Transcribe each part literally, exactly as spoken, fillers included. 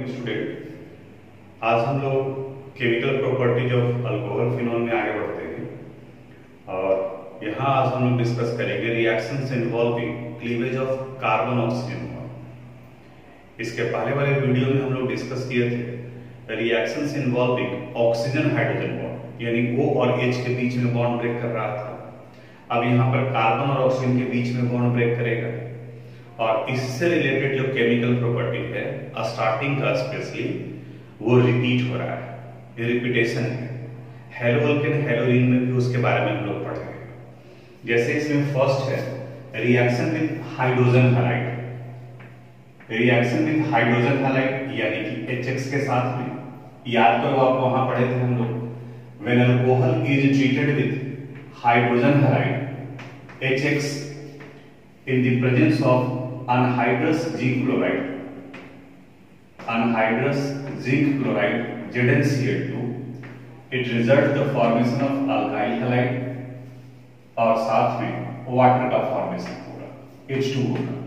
Morning student. आज हम लोग chemical properties of alcohol phenol में आगे बढ़ते हैं और यहाँ आज हम लोग डिस्कस करेंगे reactions involving cleavage of carbon oxygen bond. इसके पहले वाले वीडियो में हम लोग डिस्कस किए थे reactions involving oxygen hydrogen bond, यानी O और H के बीच में बॉन्ड ब्रेक कर रहा था। अब यहाँ पर कार्बन और ऑक्सीजन के बीच में बॉन्ड ब्रेक करेगा और इससे रिलेटेड जो केमिकल प्रॉपर्टी है स्टार्टिंग का स्पेशली वो रिपीट हो रहा है, ये रिपीटेशन है। हेलोअल्केन हेलोरीन में भी उसके बारे में हम लोग पढ़ रहे हैं। जैसे इसमें फर्स्ट है reaction with hydrogen halide. Reaction with hydrogen halide यानी कि एच एक्स के साथ में, याद करो आप वहां पढ़े थे हम लोग, when alcohol is treated with hydrogen halide H X in the presence of anhydrous zinc chloride, anhydrous zinc chloride Z n C l two, it results the formation of alkyl halide और साथ में water का formation होगा, H to होगा।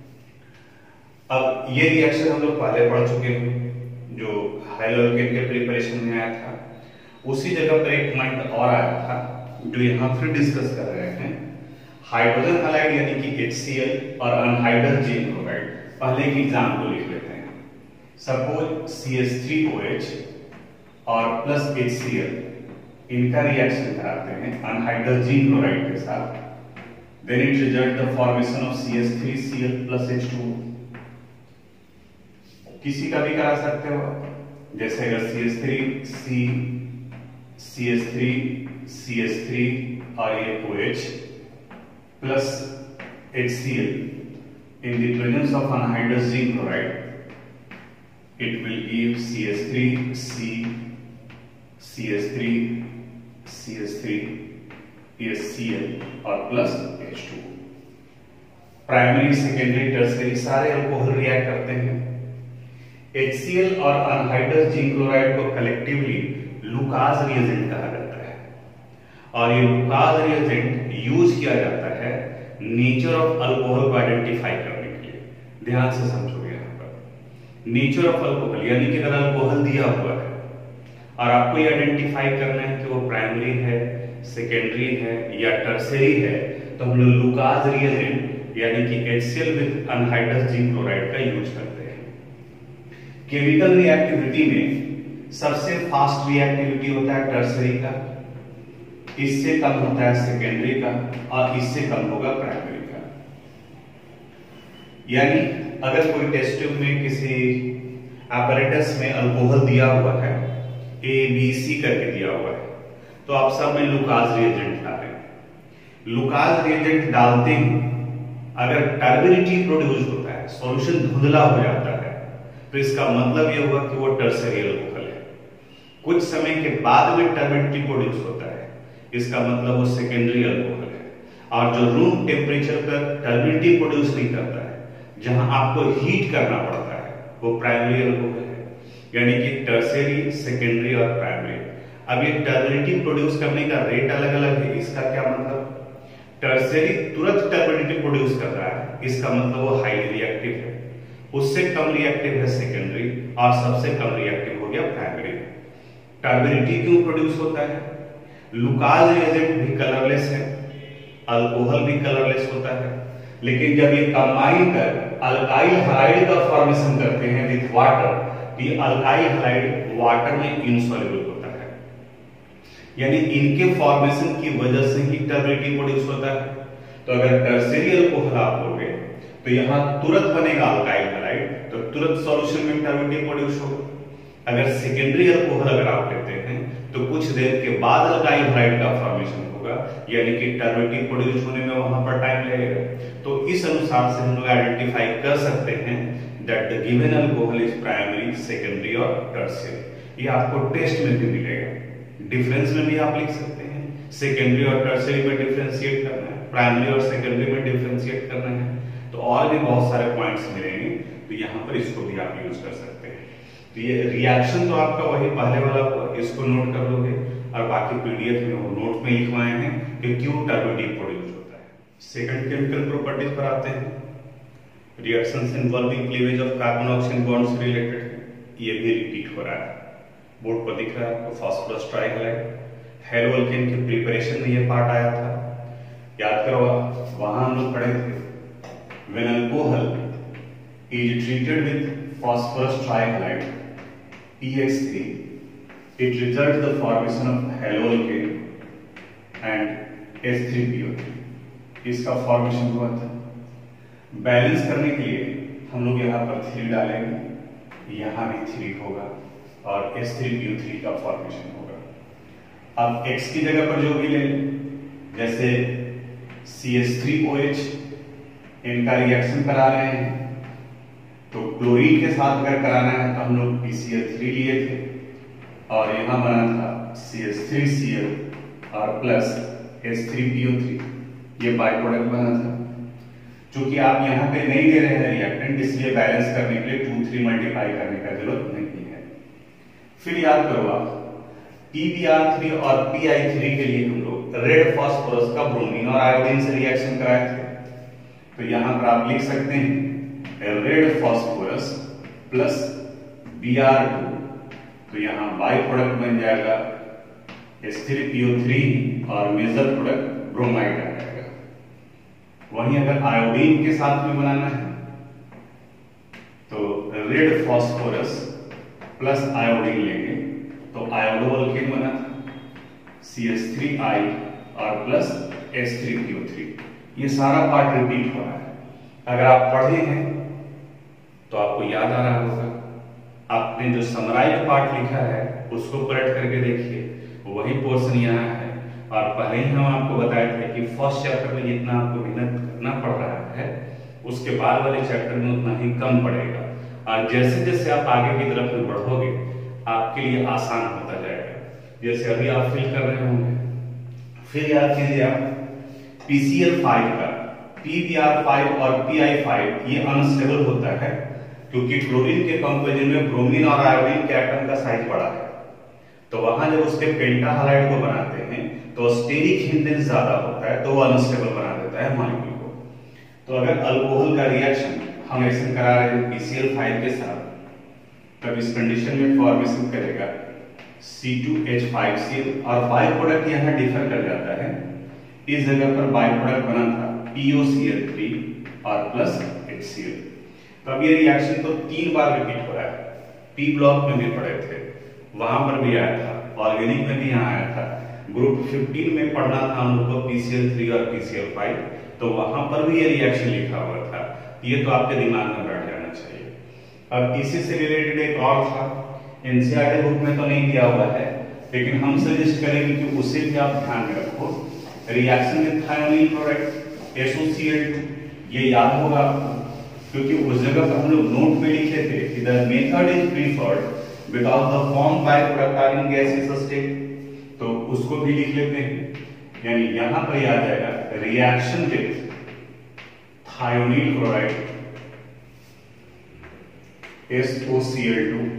अब ये reaction हम लोग पहले पढ़ चुके हैं, जो हेलोअल्केन के प्रिपरेशन में आया था। उसी जगह पर एक पॉइंट और आया था जो यहाँ फिर डिस्कस कर रहे हैं, हाइड्रोजन हैलाइड यानी कि HCl और अनहाइड्रस zinc chloride। पहले की एग्जांपल लिख लेते हैं। Suppose C H three O H और प्लस HCl, इनका रिएक्शन कराते हैं अनहाइड्रस zinc chloride के साथ, then it result the formation of C H three C l plus H two. किसी का भी करा सकते हो, जैसे अगर C H three C C H three C H three और ये OH plus HCl in the presence of anhydrous zinc chloride, it will give C H three C, C H three C H three HCl और plus H two. Primary, secondary, tertiary सारे alcohol react करते हैं। HCl और anhydrous zinc chloride को collectively Lucas reagent कहा जाता है और ये लुकास रिएजेंट यूज किया जाता है नेचर ऑफ अल्कोहल को आइडेंटिफाई करने के लिए। ध्यान से समझोगे यहाँ पर नेचर ऑफ अल्कोहल, यानी कि अगर अल्कोहल दिया हुआ है और आपको ये आइडेंटिफाई करना है कि वो प्राइमरी है, सेकेंडरी है या टर्शियरी है, तो हम लोग लुकास रिएजेंट यानी कि HCl with anhydrous zinc chloride का यूज करते हैं। केमिकल रिएक्टिविटी में सबसे फास्ट रिएक्टिविटी होता है टर्शियरी का, इससे कम होता है सेकेंडरी का और इससे कम होगा प्राइमरी का। यानी अगर कोई टेस्ट ट्यूब में किसी apparatus में अल्कोहल दिया हुआ है, A B C करके दिया हुआ है, तो आप सब में लुकास रिएजेंट डालें। लुकास रिएजेंट डालते ही अगर टर्बिडिटी प्रोड्यूस होता है, सॉल्यूशन धुंधला हो जाता है, तो इसका मतलब यह हुआ कि वो टर्शियरी अल्कोहल है। कुछ समय के बाद में टर्बिडिटी प्रोड्यूस होता है, इसका मतलब वो सेकेंडरी अल्कोहल है। और जो रूम टेम्परेचर पर टर्बिडिटी प्रोड्यूस नहीं करता है, जहां आपको हीट करना पड़ता है, वो प्राइमरी अल्कोहल है। यानी कि टर्शियरी, सेकेंडरी और प्राइमरी। अब ये टर्बिडिटी प्रोड्यूस करने का रेट अलग अलग है। इसका क्या मतलब, टर्शियरी तुरंत टर्बिडिटी प्रोड्यूस कर रहा है, इसका मतलब वो हाईली रिएक्टिव है। उससे कम रिएक्टिव है सेकेंडरी और सबसे कम रिएक्टिव हो गया प्राइमरी। टर्बिडिटी क्यों प्रोड्यूस होता है? लुकास रिएजेंट भी कलरलेस है, अल्कोहल भी कलरलेस होता है, लेकिन जब ये कंबाइन कर अल्काइल हैलाइड का फॉर्मेशन करते हैं विद वाटर, ये अल्काइल हैलाइड वाटर में इनसॉल्युबल होता है। यानी इनके फॉर्मेशन की वजह से ही टर्बिडिटी प्रोड्यूस होता है। तो अगर टर्शियरी अल्कोहल आप लोगे तो यहां तुरंत बनेगा अल्काइल हैलाइड, तो तुरंत सॉल्यूशन में टर्बिडिटी प्रोड्यूस होगा। अगर सेकेंडरी अल्कोहल अगर आप लेते हैं तो कुछ देर के बाद अल्काइल हैलाइड का फॉर्मेशन होगा, यानी कि टर्बिडिटी प्रोड्यूस होने में वहां पर टाइम लगेगा। तो इस अनुसार से हम लोग आइडेंटिफाई कर सकते हैं that the given alcohol is primary, secondary और टर्शियरी। ये आपको टेस्ट में भी मिलेगा। डिफरेंस में भी आप लिख सकते हैं, सेकेंडरी और टर्शियरी में डिफरेंशिएट करना है, प्राइमरी और सेकेंडरी में डिफरेंशिएट करना है, तो और भी बहुत सारे पॉइंट्स मिलेंगे, तो यहाँ पर इसको भी आप यूज कर सकते हैं। तो ये रिएक्शन तो आपका वही पहले वाला, इसको नोट कर लोगे और बाकी पीडीएफ में वो नोट में लिखवाए हैं कि क्यों टर्बिडिटी प्रोड्यूस होता है। सेकंड केमिकल प्रॉपर्टीज पर आते हैं। Reactions involving cleavage of carbon oxygen bonds related. ये भी रिपीट हो रहा है। बोर्ड पर दिख रहा है आपको फास्फोरस ट्राइहैलाइड। हेलो अल्केन के प्रिपरेशन में ये पार्ट आया था, याद करो वहां हम लोग पढ़े थे। When alcohol is treated with phosphorus trihalide P X three, it result the formation of haloalkane and H three P O three. इसका फॉर्मेशन हुआ था। बैलेंस करने के लिए हम लोग यहाँ पर थ्री डालेंगे, यहाँ भी थ्री होगा और H three P O three का फॉर्मेशन होगा। अब X की जगह पर जो भी ले, जैसे C H three O H, इनका रिएक्शन करा रहे हैं तो क्लोरीन के साथ अगर कराना है तो हम लोग पी सी एल थ्री लिए थे और यहाँ बना था C H three C L और plus H three P O three, ये बाई प्रोडक्ट बना था। चूंकि आप यहाँ पे नहीं दे रहे हैं रिएक्टेंट, इसलिए बैलेंस करने के लिए टू थ्री मल्टीप्लाई करने का जरूरत नहीं है। फिर याद करो आप पी बी आर थ्री और पी आई थ्री के लिए हम लोग रेड फास्फोरस का ब्रोमीन और आयोडीन से रिएक्शन कराए थे। तो यहाँ पर आप लिख सकते हैं red phosphorus plus B R two, तो यहाँ बाई प्रोडक्ट बन जाएगा H three P O three और मेजर प्रोडक्ट ब्रोमाइड आ जाएगा। वहीं अगर आयोडीन के साथ में बनाना है तो रेड फास्फोरस प्लस आयोडीन लेंगे तो आयोडो अल्केन बना था सी एच थ्री आई और plus H three P O three. ये सारा पार्ट रिपीट हो रहा है। अगर आप पढ़े हैं तो आपको याद आ रहा होगा। आपने जो समराइज पार्ट लिखा है उसको पलट करके देखिए, वही पोर्शन यहाँ है। और पहले ही हम आपको बताए थे कि फर्स्ट चैप्टर में जितना आपको मेहनत करना पड़ रहा है उसके बाद वाले चैप्टर में उतना ही कम पड़ेगा, और जैसे जैसे आप आगे की तरफ में बढ़ोगे आपके लिए आसान होता जाएगा। जैसे अभी आप फील कर रहे होंगे। फिर याद कीजिए आप पी सी एल फाइव का पी बी आर फाइव और पी आई फाइव ये अनस्टेबल होता है क्योंकि क्लोरीन के कंपोजिशन में ब्रोमीन और आयोडीन के एटम का साइज बड़ा है। तो वहां जब उसके पेंटा हैलाइड को बनाते हैं तो स्टेरिक हिंडेंस ज्यादा होता है, तो वो अनस्टेबल बना देता है मॉलिक्यूल को। तो अगर अल्कोहल का रिएक्शन हम रिएक्शन करा रहे हैं पी सी एल फाइव के साथ, तब इस कंडीशन में फॉर्मेशन करेगा C two H five C L और बाई प्रोडक्ट यहाँ डिफर कर जाता है। इस जगह पर बाई प्रोडक्ट बना था P O C L three और प्लस एच सी एल। तो अब ये रिएक्शन तो तीन बार रिपीट हो रहा है। पी ब्लॉक में भी पढ़े थे, वहां पर भी आया था, ऑर्गेनिक में भी यहाँ आया था। ग्रुप फिफ्टीन में पढ़ना था हम लोग को पी सी एल थ्री और पी सी एल फाइव, तो वहां पर भी ये रिएक्शन लिखा हुआ था। ये तो आपके दिमाग में बैठ जाना चाहिए। अब इसी से रिलेटेड एक और था, एनसीईआरटी बुक में तो नहीं दिया हुआ है, लेकिन हम सजेस्ट करेंगे कि उसे भी आप ध्यान में रखो। Reaction with thionyl product S O C L two, ये याद होगा आपको, क्योंकि उस जगह पर हम लोग नोट में लिखे थे कि the method is preferred because the form by product are in gaseous state, तो उसको भी लिख लेते हैं। यानी यहां पर याद आएगा reaction with thionyl chloride S O C L two,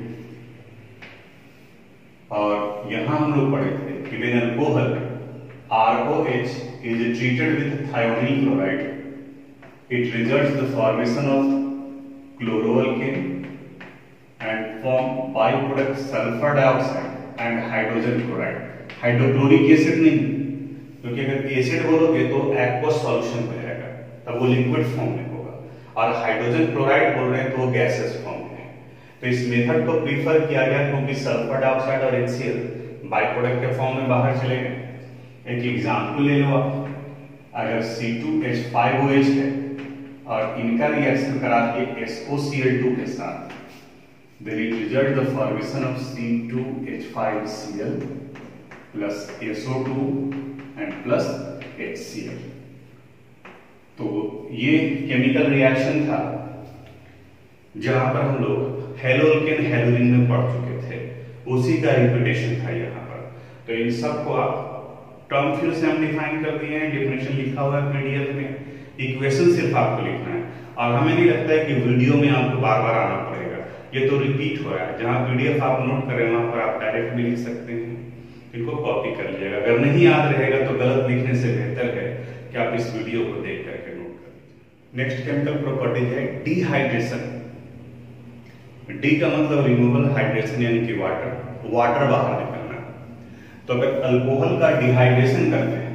और यहां हम लोग पढ़े थे कि when alcohol R O H is treated with thionyl chloride, it results the formation of chloroalkane and form by product sulphur dioxide and hydrogen chloride. Hydrochloric acid नहीं, क्योंकि अगर एसिड बोलोगे तो एक्वस सॉल्यूशन हो जाएगा, तब वो लिक्विड फॉर्म में होगा, और हाइड्रोजन क्लोराइड बोल रहे हैं तो वो गैसेस फॉर्म में है। तो इस मेथड को प्रीफर किया गया क्योंकि सल्फर डाइऑक्साइड और H C L by product के फॉर्म में बाहर चले गए। एक एग्जाम्पल ले लो आप, अगर C two H five O H है और इनका रिएक्शन करा के S O C L two के साथ, then it result the formation of C two H five C l plus S O two and plus H C l। तो ये chemical reaction था जहां पर हम लोग हेलोअल्केन हेलोइन में पढ़ चुके थे, उसी का रिपीटेशन था यहाँ पर। तो इन सब को आप टर्म फिर से हम डिफाइन कर दिए हैं, डेफिनेशन लिखा हुआ है पीडीएफ में, इक्वेशन सिर्फ आपको लिखना है। और हमें नहीं लगता है कि वीडियो में आपको बार बार आना पड़ेगा, ये तो रिपीट हो रहा है। जहां पीडीएफ आप नोट कर रहे हैं वहां पर आप डायरेक्ट भी लिख सकते हैं, इनको कॉपी कर लीजिएगा। अगर नहीं याद रहेगा तो गलत लिखने से बेहतर है कि आप इस वीडियो को देख करके नोट कर लीजिए। नेक्स्ट केमिकल प्रॉपर्टी है डिहाइड्रेशन। डी का मतलब रिमूवल हाइड्रेशन यानी कि वाटर, वाटर बाहर निकलना। तो अगर अल्कोहल का डिहाइड्रेशन करते हैं,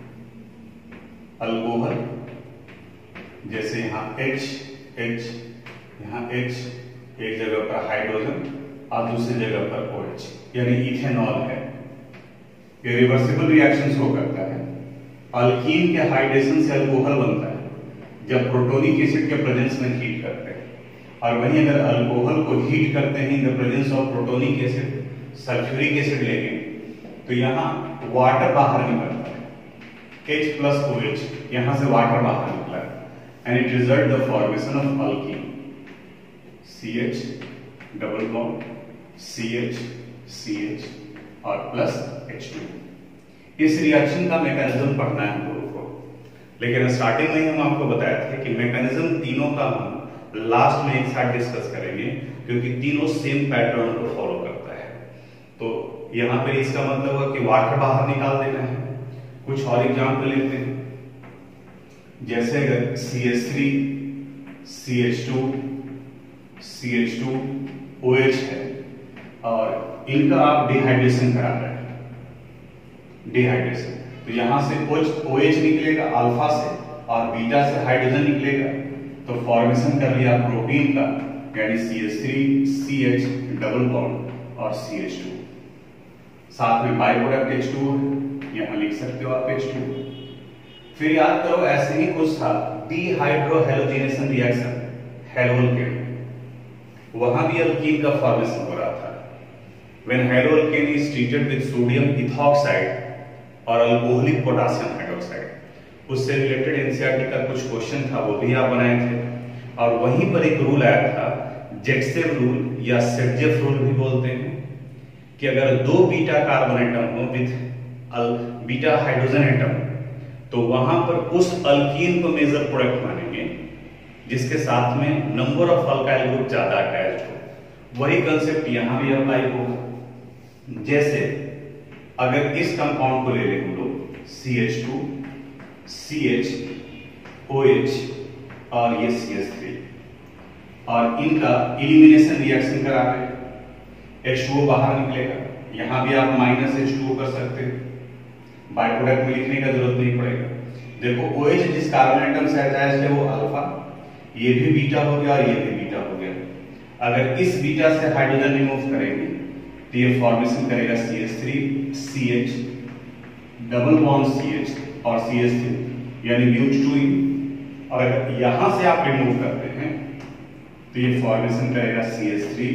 अल्कोहल जैसे यहाँ H H यहाँ H एक जगह पर हाइड्रोजन और दूसरी जगह पर OH यानी इथेनॉल है। ये रिवर्सिबल रिएक्शन शो करता है। अल्कीन के हाइड्रेशन से अल्कोहल बनता है जब प्रोटोनिक एसिड के प्रेजेंस में हीट करते हैं, और वहीं अगर अल्कोहल को हीट करते हैं in the presence of protonic acid, sulphuric acid लेंगे तो यहाँ वाटर बाहर निकलता है, H प्लस OH यहाँ से वाटर बाहर निकला है and it result the formation of alkene, C H double bond C H C H और प्लस एच टू। इस रिएक्शन का मैकेनिज्म पढ़ना है हम लोगों को, लेकिन स्टार्टिंग में ही हम आपको बताया था कि मैकेनिज्म तीनों का हम लास्ट में एक साथ डिस्कस करेंगे क्योंकि तीनों सेम पैटर्न को फॉलो करता है। तो यहाँ पे इसका मतलब हुआ कि वाटर बाहर निकाल देना है। कुछ और एग्जाम्पल लेते हैं, जैसे अगर C H three C H two C H two O H है और इनका आप डिहाइड्रेशन करा रहे हैं, डिहाइड्रेशन, तो यहां से O H निकलेगा अल्फा से और बीटा से हाइड्रोजन निकलेगा, तो फॉर्मेशन कर लिया प्रोटीन का यानी C H three C H double bond और सी एच टू, साथ में बाय प्रोडक्ट एच टू यहां लिख सकते हो आप एच टू। फिर याद करो ऐसे ही कुछ था डीहाइड्रोहेलोजिनेशन रिएक्शन हेलोअल्केन, वहां भी अल्कीन का फॉर्मेशन हो रहा था। When haloalkane is treated with sodium ethoxide और अल्कोहलिक पोटेशियम हाइड्रोक्साइड, उससे रिलेटेड एनसीईआरटी का कुछ क्वेश्चन था, वो भी आप बनाए थे। और वहीं पर एक रूल आया था, जेटसेव रूल या सेटजेफ रूल भी बोलते हैं, कि अगर दो बीटा कार्बन एटम हो विद बीटा हाइड्रोजन एटम तो वहां पर उस अल्कीन को मेजर प्रोडक्ट मानेंगे जिसके साथ में नंबर ऑफ अल्काइल ग्रुप ज्यादा अटैच्ड हो। वही कंसेप्ट यहां भी अप्लाई होगा। जैसे अगर इस कंपाउंड को ले लें हम लोग C H two C H O H और ये सी एच थ्री, और इनका इलिमिनेशन रिएक्शन करा रहे हैं, एच टू ओ बाहर निकलेगा, यहां भी आप माइनस एच टू ओ कर सकते हैं, बाय प्रोडक्ट में लिखने का जरूरत नहीं पड़ेगा। देखो OH जिस कार्बन एटम से अटैच्ड है वो अल्फा, ये भी बीटा हो गया और ये भी बीटा हो गया। अगर इस बीटा से हाइड्रोजन रिमूव करेंगे तो ये फॉर्मेशन करेगा C H three C H double bond C H और सी एच थ्री यानी ब्यूट टू ई, और अगर यहां से आप रिमूव करते हैं तो ये फॉर्मेशन करेगा C H three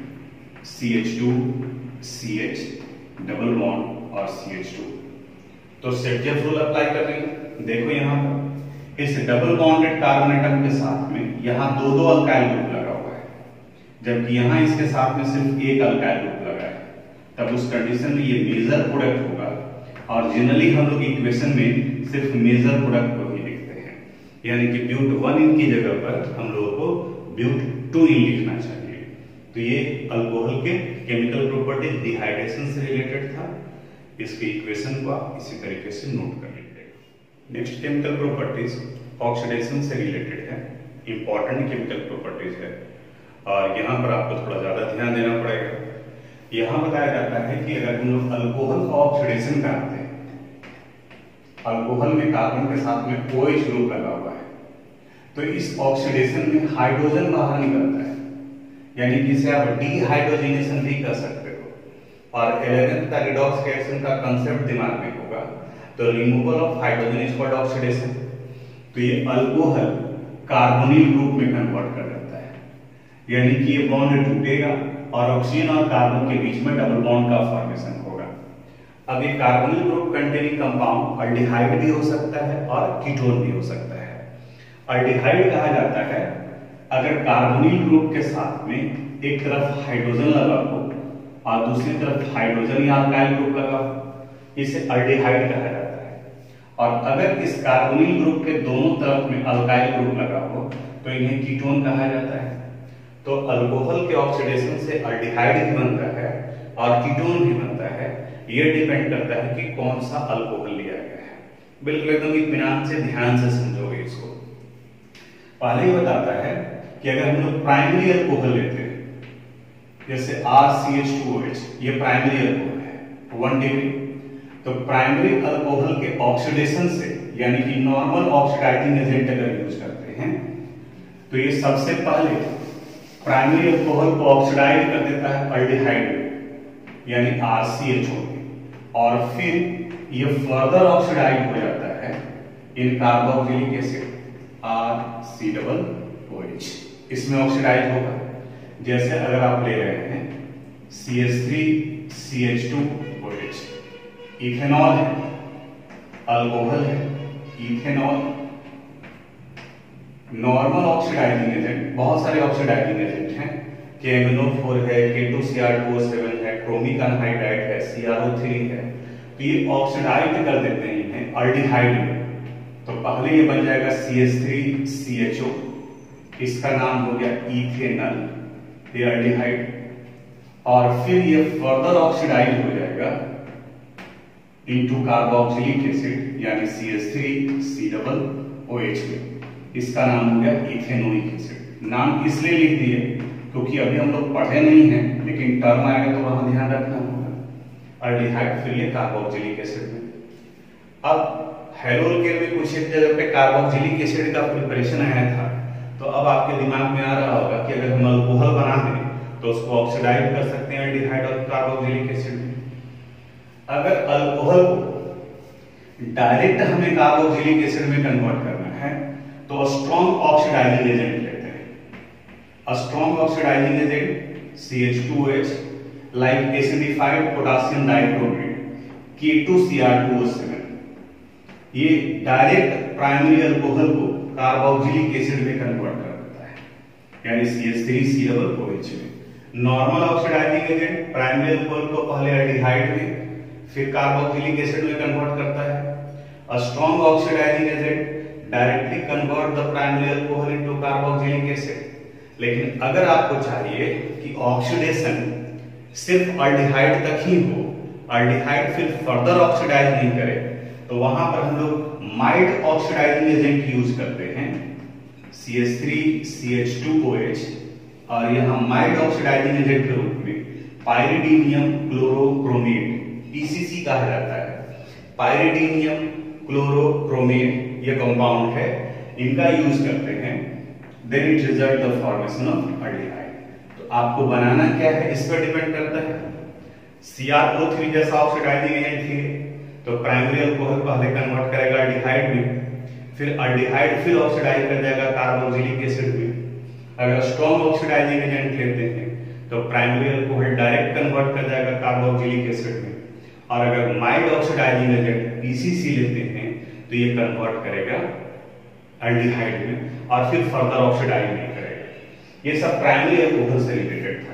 C H two C H double bond और सी एच टू। तो सेटजेफ रूल अप्लाई कर रही है। देखो यहां पर इस डबल बॉन्डेड कार्बन एटम के साथ में यहां दो दो अल्काइल ग्रुप लगा हुआ है, जबकि यहां इसके साथ में सिर्फ एक अल्काइल ग्रुप लगा है। तब उस कंडीशन में ये मेजर प्रोडक्ट होगा, और जनरली हम लोग इक्वेशन में सिर्फ मेजर प्रोडक्ट को ही लिखते हैं, यानी कि ब्यूट वन इन की जगह पर हम लोगों को ब्यूट टू इन लिखना चाहिए। तो ये अल्कोहल के केमिकल प्रॉपर्टीज डिहाइड्रेशन से रिलेटेड था। इसके इक्वेशन को आप इसी तरीके से नोट कर लीजिएगा। नेक्स्ट केमिकल प्रॉपर्टीज ऑक्सीडेशन से रिलेटेड है, इंपॉर्टेंट केमिकल प्रॉपर्टीज है, और यहाँ पर आपको थोड़ा ज्यादा ध्यान देना पड़ेगा। यहाँ बताया जाता है कि अगर हम लोग अल्कोहल का ऑक्सीडेशन कराते हैं, अल्कोहल में कार्बन के साथ में OH ग्रुप लगा हुआ है, तो इस ऑक्सीडेशन में हाइड्रोजन बाहर निकलता है, यानी कि इसे आप डीहाइड्रोजिनेशन भी कर सकते हो। और इलेवेंथ का रिडॉक्स रिएक्शन का कंसेप्ट दिमाग में होगा, तो removal of hydrogen is called oxidation. तो ये अल्कोहल कार्बोनिल ग्रुप में कन्वर्ट कर देता है, यानी कि ये बॉन्ड टूटेगा और ऑक्सीजन और कार्बन के बीच में डबल बॉन्ड का फॉर्मेशन होगा। अब ये carbonyl group containing compound aldehyde भी हो सकता है और कीटोन भी हो सकता है। अल्डिहाइड कहा जाता है अगर कार्बोनिल ग्रुप के साथ में एक तरफ हाइड्रोजन लगा हो और दूसरी तरफ हाइड्रोजन या अल्काइल ग्रुप लगा हो, इसे अल्डिहाइड कहा जाता है। और अगर इस कार्बोनिल ग्रुप के दोनों तरफ में अल्काइल ग्रुप लगा हो तो इन्हें कीटोन कहा जाता है। तो अल्कोहल के ऑक्सीडेशन से अल्डिहाइड भी बनता है और कीटोन भी बनता है। यह डिपेंड करता है कि कौन सा अल्कोहल लिया गया है। बिल्कुल एकदम इत्मीनान से ध्यान से समझोगे इसको। पहले ही बताता है कि अगर हम लोग प्राइमरी अल्कोहल लेते हैं जैसे R C H two O H, ये प्राइमरी अल्कोहल है, वन डिग्री। तो प्राइमरी अल्कोहल के ऑक्सीडेशन से, यानी कि नॉर्मल ऑक्सीडाइजिंग एजेंट अगर यूज करते हैं तो ये सबसे पहले प्राइमरी अल्कोहल को ऑक्सीडाइज कर देता है अल्डिहाइड यानी आर सी एच ओ, और फिर ये फर्दर ऑक्सीडाइज हो जाता है in carboxylic acid R C double O H, इसमें ऑक्सीडाइज होगा। जैसे अगर आप ले रहे हैं C H three C H two O H, ethanol है, अल्कोहल है, इथेनॉल नॉर्मल ऑक्सीडाइजिंग एजेंट, बहुत सारे ऑक्सीडाइजिंग एजेंट हैं, के एम एन ओ फोर है, K two C R two O seven है, क्रोमिक अनहाइड्राइड है, सी आर ओ थ्री है, तो ये ऑक्सीडाइज कर देते हैं अल्डिहाइड में। तो पहले ये बन जाएगा C H three C H O, इसका नाम हो गया इथेनॉल, ये अल्डिहाइड, और फिर ये फर्दर ऑक्सीडाइज हो जाएगा इनटू कार्बोक्सिलिक एसिड यानी C H three C double O H में, इसका नाम हो गया इथेनोइक एसिड। नाम इसलिए लिख दिए क्योंकि अभी हम लोग पढ़े नहीं हैं, लेकिन टर्म आएगा तो वहां ध्यान रखना होगा। अल्डिहाइड फिर ये कार्बोक्सिलिक एसिड में। अब हेलोल के भी कुछ एक जगह पे कार्बोक्सिलिक एसिड का प्रिपरेशन आया था, तो अब आपके दिमाग में आ रहा होगा कि अगर हम अल्कोहल बना दें तो उसको ऑक्सीडाइज कर सकते हैं अल्डिहाइड और कार्बोक्सिलिक एसिड में। अगर अल्कोहल को डायरेक्ट हमें कार्बोक्सिलिक एसिड में कन्वर्ट करना है तो स्ट्रॉन्ग ऑक्सीडाइजिंग एजेंट लेते हैं। Strong oxidising agent C H two O H like acidified potassium dichromate K two C R two O seven, ये डायरेक्ट प्राइमरी अल्कोहल को कार्बोक्सिलिक एसिड में कन्वर्ट कर देता है, यानी C H three C double O H में। Normal oxidising agent primary alcohol को पहले एल्डिहाइड में फिर कार्बोक्सिलिक एसिड में कन्वर्ट करता है। Strong oxidising agent directly convert the primary alcohol into carboxylic acid. लेकिन अगर आपको चाहिए कि ऑक्सीडेशन सिर्फ अल्डिहाइड तक ही हो, अल्डिहाइड फिर फर्दर ऑक्सीडाइज नहीं करे, तो वहां पर हम लोग माइल्ड ऑक्सीडाइजिंग एजेंट यूज करते हैं C H three C H two O H, और यहां माइल्ड ऑक्सीडाइजिंग एजेंट के रूप में पाइरिडीनियम क्लोरोक्रोमेट पी सी सी कहा जाता है। पाइरिडीनियम क्लोरोक्रोमेट ये कंपाउंड है, इनका यूज करते हैं, then it result the formation of aldehyde. तो आपको बनाना क्या है इस पर डिपेंड करता है। सी आर ओ थ्री जैसा ऑक्सीडाइजिंग एजेंट है तो प्राइमरी अल्कोहल पहले कन्वर्ट करेगा अल्डिहाइड में, फिर अल्डिहाइड फिर ऑक्सीडाइज कर जाएगा कार्बोक्सिलिक एसिड में। अगर स्ट्रॉन्ग ऑक्सीडाइजिंग एजेंट लेते हैं तो प्राइमरी अल्कोहल डायरेक्ट कन्वर्ट कर जाएगा कार्बोक्सिलिक एसिड में, और अगर mild oxidising agent P C C लेते हैं तो ये कन्वर्ट करेगा अल्डिहाइड में और फिर फर्दर ऑक्सीडाइज नहीं करेगा। ये सब प्राइमरी अल्कोहल से रिलेटेड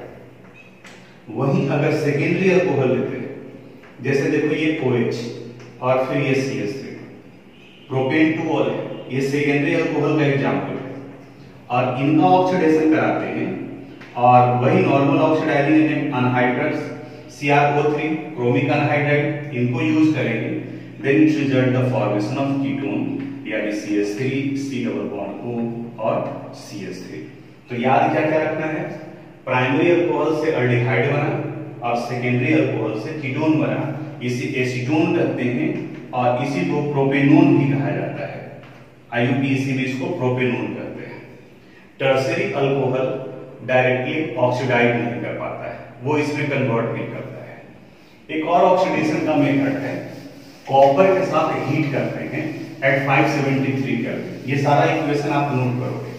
था। वहीं अगर सेकेंडरी अल्कोहल लेते हैं, जैसे देखो ये OH और फिर ये C H three, propane two ol है, ये सेकेंडरी अल्कोहल का एग्जांपल है, और इनका ऑक्सीडेशन कराते हैं, और वही normal oxidising agent anhydrous C R O three chromic anhydride, इनको यूज करेंगे, then it result the formation of ketone यानी C H three C double bond O और सी एच थ्री। तो याद क्या क्या रखना है, प्राइमरी अल्कोहल से अल्डिहाइड बना और सेकेंडरी अल्कोहल से कीटोन बना, इसे एसीटोन कहते हैं, और इसी को प्रोपेनोन भी कहा जाता है। आई यू पी ए सी में इसको प्रोपेनोन कहते हैं। टर्शियरी अल्कोहल डायरेक्टली ऑक्सीडाइज नहीं कर पाता है, वो इसमें कन्वर्ट नहीं करता है। एक और ऑक्सीडेशन का मेथड है, कॉपर के साथ हीट करते हैं at five seventy three kelvin. ये सारा इक्वेशन आप नोट करोगे,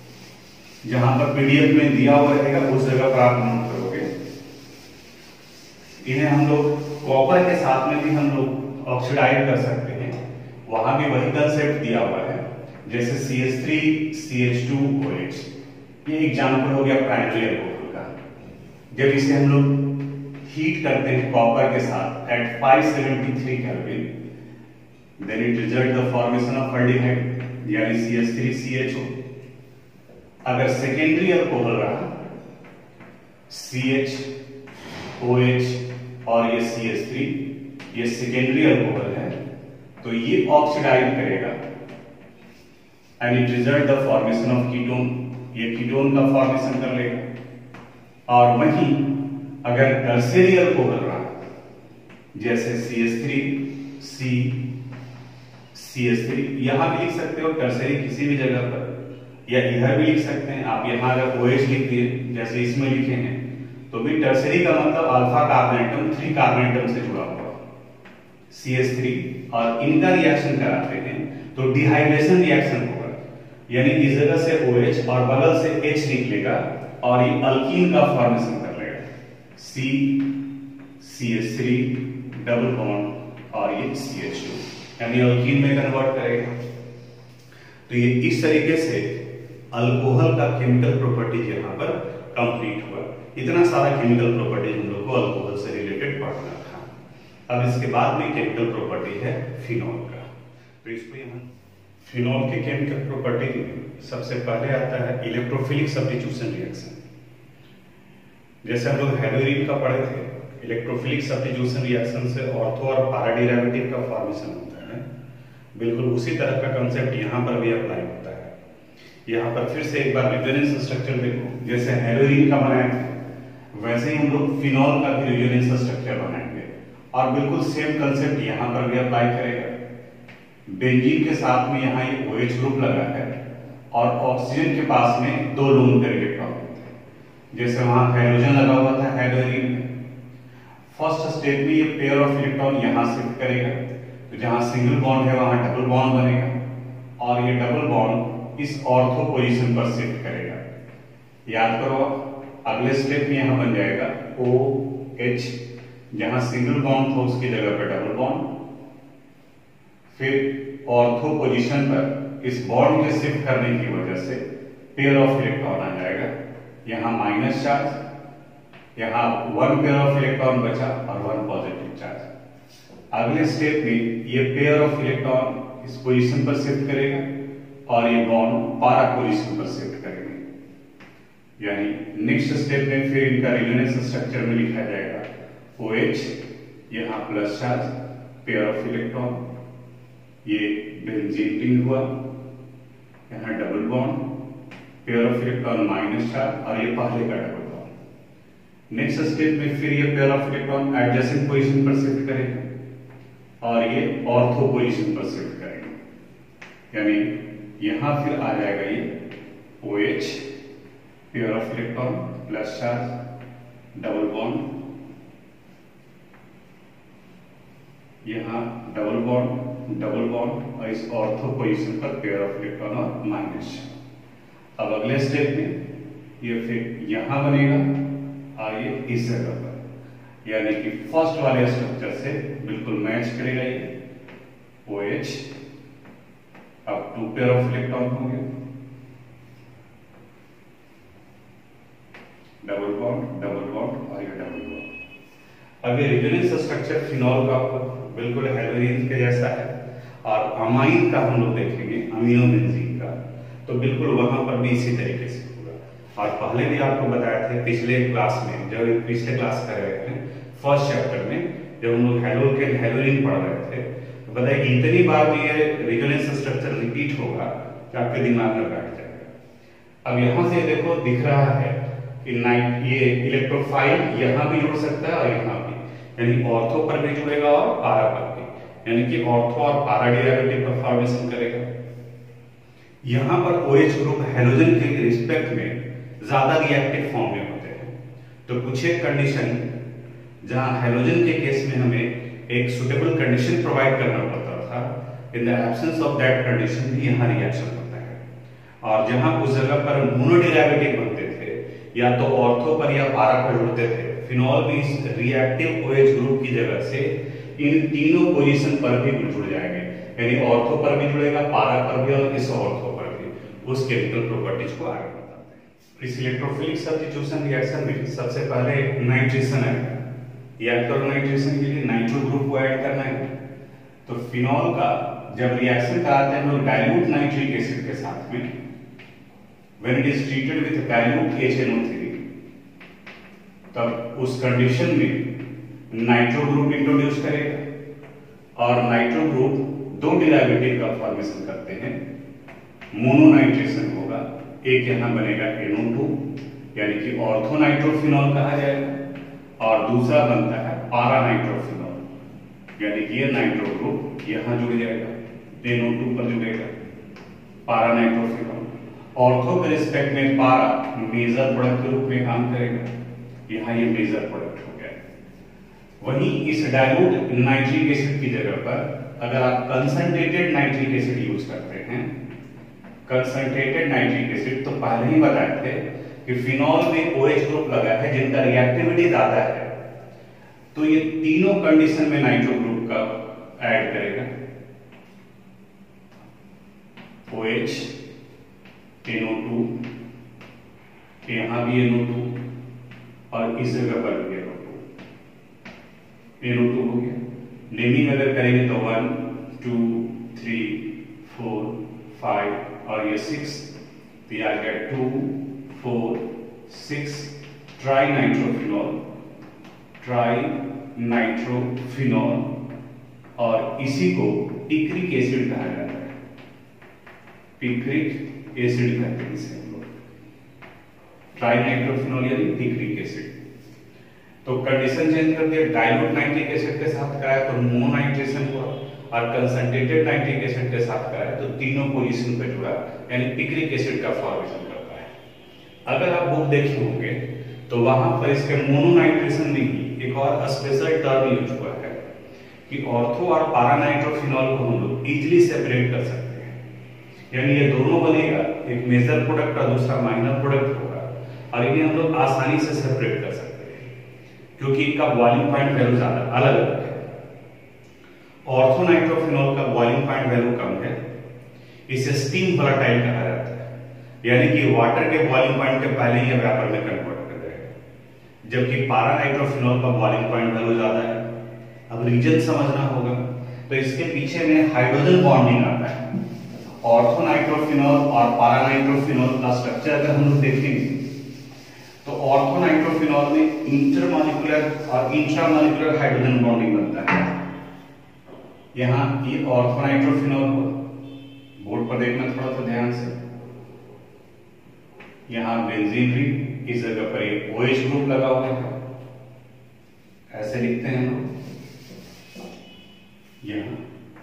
जहां पर पीडीएफ में दिया हुआ रहेगा उस जगह पर आप नोट करोगे। इन्हें हम लोग कॉपर के साथ में भी हम लोग ऑक्सीडाइज कर सकते हैं, वहां भी वही कंसेप्ट दिया हुआ है, जैसे C H three C H two O H. ये एग्जांपल हो गया प्राइमरी अल्कोहल का। जब इसे हम लोग हीट करते हैं कॉपर के साथ at five seventy three kelvin, then it result the formation of aldehyde यानी C H three C H O. अगर सेकेंडरी अल्कोहल रहा सी एच ओ एच और ये सी एच थ्री, ये सेकेंडरी अल्कोहल है, तो ये ऑक्सीडाइज करेगा and it result the formation of ketone, ये कीटोन का फॉर्मेशन कर लेगा। और वहीं अगर टर्शियरी अल्कोहल रहा जैसे C H three C C H three, यहां भी लिख सकते हो टर्शियरी किसी भी जगह पर, या इधर भी लिख सकते हैं आप। यहां अगर OH लिख दिए जैसे इसमें लिखे हैं तो भी टर्शियरी का मतलब alpha carbon atom three carbon atom से जुड़ा हुआ सी एच थ्री, और इनका रिएक्शन कराते हैं तो डिहाइड्रेशन रिएक्शन होगा, यानी इस जगह से OH और बगल से H निकलेगा और ये अल्कीन का फॉर्मेशन कर लेगा, C C H three double bond और ये सी एच टू, यानी अल्कीन में कन्वर्ट करेगा। तो ये इस तरीके से अल्कोहल का केमिकल प्रॉपर्टीज यहाँ पर कंप्लीट हुआ। इतना सारा केमिकल प्रॉपर्टीज हम लोग को अल्कोहल से रिलेटेड पढ़ना था। अब इसके बाद में केमिकल प्रॉपर्टी है फिनॉल का। तो इसको हम फिनॉल के केमिकल प्रॉपर्टी सबसे पहले आता है इलेक्ट्रोफिलिक सब्स्टिट्यूशन रिएक्शन। जैसे हम लोग हेलोरीन का पढ़े थे, इलेक्ट्रोफिलिक सब्स्टिट्यूशन रिएक्शन से ऑर्थो और पारा डेरिवेटिव का फॉर्मेशन होता है। बिल्कुल उसी तरह का कंसेप्ट यहाँ पर भी अप्लाई होता है। यहाँ पर फिर से एक बार रेजोनेंस स्ट्रक्चर देखो, जैसे हेलोरीन का बनाए थे वैसे ही हम लोग फिनॉल का भी रेजोनेंस स्ट्रक्चर बनाएंगे और बिल्कुल सेम कंसेप्ट यहाँ पर भी अप्लाई करेगा। बेंजीन के साथ में यहाँ ये OH ग्रुप लगा है और ऑक्सीजन के पास में दो लोन पेयर इलेक्ट्रॉन होते हैं। जैसे वहां हाइड्रोजन लगा हुआ था हेलोरीन में, फर्स्ट स्टेप में ये पेयर ऑफ इलेक्ट्रॉन यहां शिफ्ट करेगा, तो जहां सिंगल बॉन्ड है वहां डबल बॉन्ड बनेगा और ये डबल बॉन्ड इस ऑर्थो पोजीशन पर शिफ्ट करेगा। याद करो अगले स्टेप में यहां बन जाएगा OH, जहां सिंगल बॉन्ड था उसकी जगह पर डबल बॉन्ड, फिर ऑर्थो पोजीशन पर इस बॉन्ड के शिफ्ट करने की वजह से पेयर ऑफ इलेक्ट्रॉन आ जाएगा, यहां माइनस चार्ज, यहां वन पेयर ऑफ इलेक्ट्रॉन बचा और वन पॉजिटिव चार्ज। अगले स्टेप में ये पेयर ऑफ इलेक्ट्रॉन इस पोजीशन पर शिफ्ट करेगा और ये बॉन्ड पारा पोजीशन पर शिफ्ट करेंगे। यानी नेक्स्ट स्टेप में फिर इनका रेजोनेंस स्ट्रक्चर में लिखा जाएगा OH, यहां plus charge pair of electron, ये बेंजीन रिंग हुआ, यहां double bond pair of electron minus charge और ये पहले का डबल बॉन्ड। नेक्स्ट स्टेप में फिर ये pair of electron adjacent position पर शिफ्ट करेंगे और ये ऑर्थो पोजीशन पर शिफ्ट करेंगे। यानी यहां फिर आ जाएगा ये OH pair of electron plus charge double bond, यहां डबल बॉन्ड डबल बॉन्ड और इस ऑर्थो पोजीशन पर पेयर ऑफ इलेक्ट्रॉन और माइनस। अब अगले स्टेप में ये फिर यहां बनेगा और ये इस जगह पर, यानी कि फर्स्ट वाले स्ट्रक्चर से बिल्कुल मैच करेगा ये OH। अब टू पेयर ऑफ इलेक्ट्रॉन होंगे, डबल बॉन्ड डबल बॉन्ड और ये डबल बॉन्ड। अब ये रेजोनेंस स्ट्रक्चर फिनॉल का बिल्कुल हेलोरीन के जैसा है और अमाइन का हम लोग देखेंगे अमीनो बेंजीन का, तो बिल्कुल वहां पर भी इसी तरीके से होगा। और पहले भी आपको बताया थे पिछले क्लास में, जब पिछले क्लास कर रहे थे फर्स्ट चैप्टर में, जब हम लोग हेलो के हेलोरीन पढ़ रहे थे, तो बताइए इतनी बार ये रेजोनेंस स्ट्रक्चर रिपीट होगा कि आपके दिमाग में बैठ जाएगा। अब यहां से देखो दिख रहा है कि नाइट ये इलेक्ट्रोफाइल यहां भी जुड़ सकता है और यहां भी, यानी ऑर्थो पर भी जुड़ेगा और पारा पर भी, यानी कि ऑर्थो और पारा डेरिवेटिव का फॉर्मेशन करेगा। यहां पर OH ग्रुप हेलोजन के रिस्पेक्ट में ज्यादा रिएक्टिव फॉर्म में होते हैं, तो कुछ एक कंडीशन जहां हेलोजन के केस में हमें एक सुटेबल कंडीशन प्रोवाइड करना पड़ता था, in the absence of that condition भी यहां रिएक्शन होता है। और जहां उस जगह पर मोनो डेरिवेटिव बनते थे या तो ऑर्थो पर या पारा पर जुड़ते थे, फिनॉल भी इस रिएक्टिव OH ग्रुप की जगह से इन तीनों पोजीशन पर भी जुड़ जाएंगे, यानी ऑर्थो पर भी जुड़ेगा, पारा पर भी और इस ऑर्थो पर भी। उस केमिकल प्रॉपर्टीज को आगे बताते हैं। इस इलेक्ट्रोफिलिक सब्स्टिट्यूशन रिएक्शन में सबसे पहले नाइट्रेशन है, याद करो नाइट्रेशन के लिए नाइट्रो ग्रुप को ऐड करना है। तो फिनॉल का जब रिएक्शन कराते हैं हम लोग डाइल्यूट नाइट्रिक एसिड के साथ में, when it is treated with dilute H N O three, तब उस कंडीशन में नाइट्रो ग्रुप इंट्रोड्यूस करेगा और नाइट्रो ग्रुप दो डेरिवेटिव का फॉर्मेशन करते हैं, मोनो नाइट्रेशन होगा, एक यहां बनेगा एन ओ टू यानी कि ऑर्थोनाइट्रोफिनॉल कहा जाएगा, और दूसरा बनता है पारानाइट्रोफिनॉल, यानी कि ये नाइट्रो ग्रुप यहां जुड़ जाएगा, एन ओ टू पर जुड़ेगा, पारानाइट्रोफिनॉल। ऑर्थो के रिस्पेक्ट में पारा मेजर प्रोडक्ट के रूप में काम करेगा, यहाँ ये मेजर प्रोडक्ट हो गया। वहीं इस डाइल्यूट नाइट्रिक एसिड की जगह पर अगर आप कंसंट्रेटेड नाइट्रिक एसिड यूज करते हैं, कंसंट्रेटेड नाइट्रिक एसिड, तो पहले ही बताए थे कि फिनॉल में OH ग्रुप लगा है जिनका रिएक्टिविटी ज्यादा है, तो ये तीनों कंडीशन में नाइट्रो ग्रुप का ऐड करेगा, OH, एन ओ टू, यहां भी एन ओ टू, और इस जगह पर भी N O two, N O two हो गया। नेमिंग अगर करेंगे तो one, two, three, four, five और ये सिक्स, तो ये आ गया two, four, six, tri nitrophenol, tri nitrophenol, और इसी को पिक्रिक एसिड कहा जाता है, पिक्रिक एसिड कहते हैं इसे हम लोग, ट्राई नाइट्रोफिनॉल यानी पिक्रिक एसिड। तो कंडीशन चेंज कर दिया, डाइल्यूट नाइट्रिक एसिड के साथ कराया तो मोनाइट्रेशन हुआ, और कंसंट्रेटेड नाइट्रिक एसिड के साथ कराया तो तीनों पोजीशन पे जुड़ा, यानी पिक्रिक एसिड का फॉर्मेशन करता है। अगर आप बुक देखे होंगे तो वहां पर इसके मोनोनाइट्रेशन में ही एक और स्पेशल टर्म यूज हुआ है कि ऑर्थो और पारानाइट्रोफिनॉल को हम लोग इजीली सेपरेट कर सकते हैं, यानी ये दोनों बनेगा, एक मेजर प्रोडक्ट और दूसरा माइनर प्रोडक्ट होगा, और इन्हें हम लोग आसानी से सेपरेट कर सकते हैं क्योंकि इनका बॉइलिंग पॉइंट वैल्यू ज्यादा अलग अलग है। ऑर्थोनाइट्रोफिनॉल का बॉइलिंग पॉइंट वैल्यू कम है, इसे स्टीम वोलेटाइल कहा जाता है, यानी कि वाटर के बॉइलिंग पॉइंट के पहले ही वेपर में कन्वर्ट कर देगा, जबकि पारानाइट्रोफिनॉल का बॉइलिंग पॉइंट वैल्यू ज्यादा है। अब रीजन समझना होगा, तो इसके पीछे में हाइड्रोजन बॉन्डिंग आता है। ऑर्थोनाइट्रोफिनॉल और पारानाइट्रोफिनॉल का स्ट्रक्चर अगर हम लोग देखेंगे तो ऑर्थोनाइट्रोफिनॉल में इंटरमॉलिक्यूलर और इंट्रामॉलिक्यूलर हाइड्रोजन बॉन्डिंग बनता है। यहां ये ऑर्थोनाइट्रोफिनॉल हुआ, बोर्ड पर देखना थोड़ा सा ध्यान से, यहां बेंजीन रिंग, इस जगह पर ये OH ग्रुप लगा हुआ है, ऐसे लिखते हैं हम लोग, यहां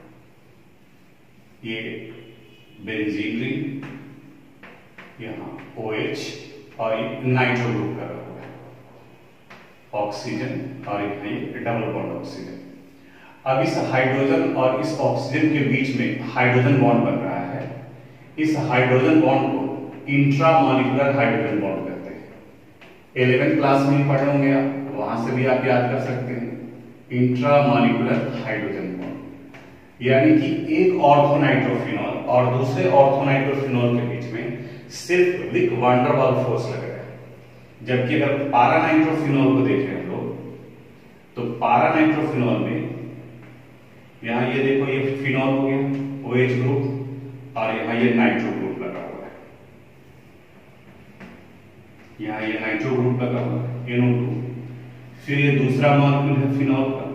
ये बेंजीन रिंग, यहां OH और ये नाइट्रो ग्रुप लगा हुआ है, ऑक्सीजन और एक है डबल बॉन्ड ऑक्सीजन। अब इस हाइड्रोजन और इस ऑक्सीजन के बीच में हाइड्रोजन बॉन्ड बन रहा है, इस हाइड्रोजन बॉन्ड को इंट्रामॉलिक्यूलर हाइड्रोजन बॉन्ड कहते हैं। इलेवेंथ क्लास में पढ़े होंगे आप, वहां से भी आप याद कर सकते हैं, इंट्रामॉलिक्यूलर हाइड्रोजन बॉन्ड, यानी कि एक ऑर्थोनाइट्रोफिनॉल और दूसरे ऑर्थोनाइट्रोफिनॉल के बीच में सिर्फ weak van der Waals force लग रहा है। जबकि अगर पारानाइट्रोफिनॉल को देखें हम लोग, तो पारानाइट्रोफिनॉल में यहां ये देखो, ये फिनॉल हो गया OH ग्रुप, और यहां ये नाइट्रो ग्रुप लगा हुआ है, यहां ये नाइट्रो ग्रुप लगा हुआ है एन ओ टू, फिर ये दूसरा मॉलिक्यूल है फिनॉल का,